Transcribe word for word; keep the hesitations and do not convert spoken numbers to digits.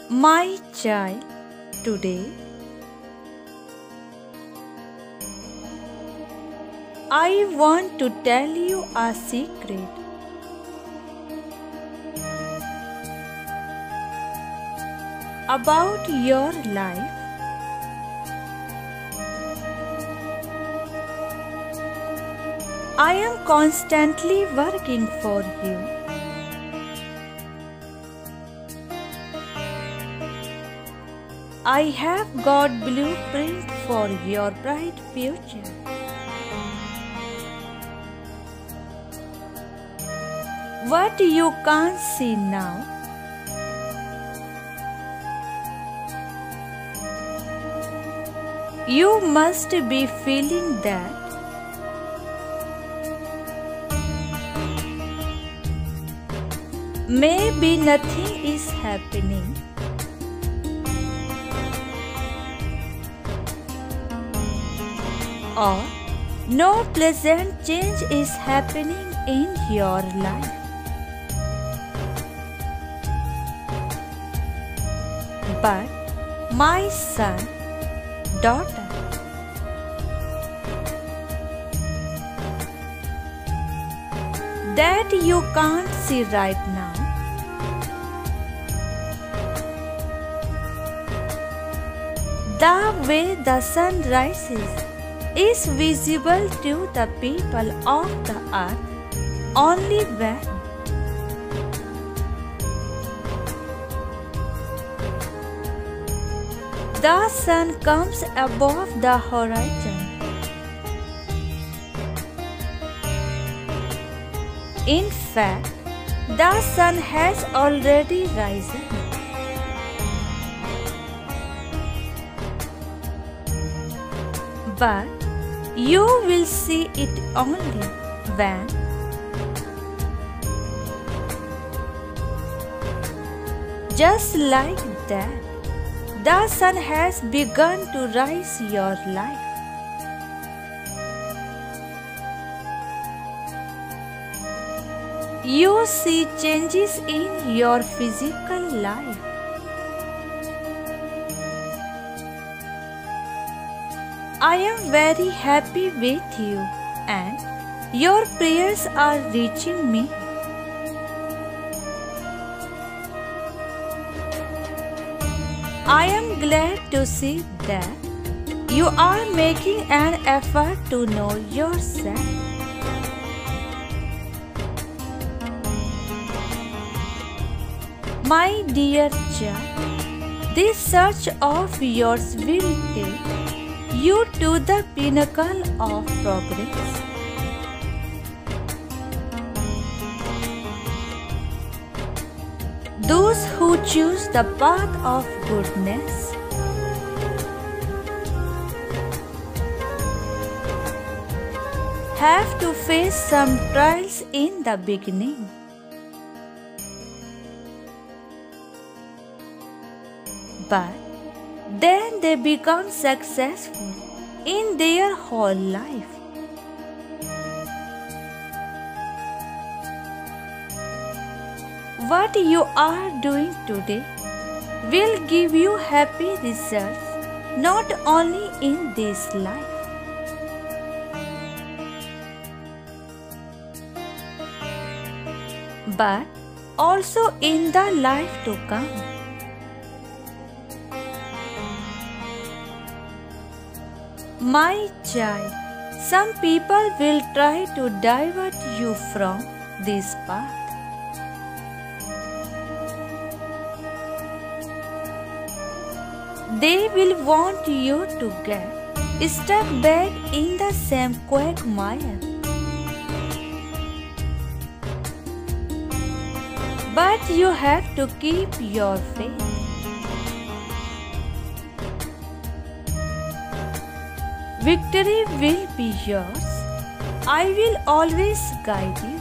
My child, today I want to tell you a secret. About your life. I am constantly working for you. I have got blueprint for your bright future. What you can't see now, you must be feeling that. Maybe nothing is happening. Or no pleasant change is happening in your life. But my son, daughter, that you can't see right now, the way the sun rises is visible to the people of the earth only when the sun comes above the horizon. In fact, the sun has already risen. But you will see it only when just like that, the sun has begun to rise your life. You see changes in your physical life. I am very happy with you, and your prayers are reaching me. I am glad to see that you are making an effort to know yourself. My dear child, this search of yours will take you to the pinnacle of progress. Those who choose the path of goodness have to face some trials in the beginning. But then they become successful in their whole life. What you are doing today will give you happy results not only in this life, but also in the life to come. My child, some people will try to divert you from this path. They will want you to get stuck back in the same quagmire. But you have to keep your faith. Victory will be yours. I will always guide you.